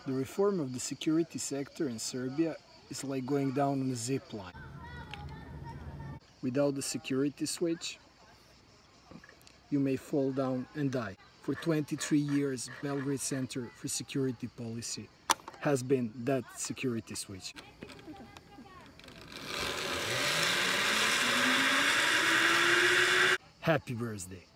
The reform of the security sector in Serbia is like going down on a zip line. Without the security switch, you may fall down and die. For 23 years, Belgrade Center for Security Policy has been that security switch. Happy birthday!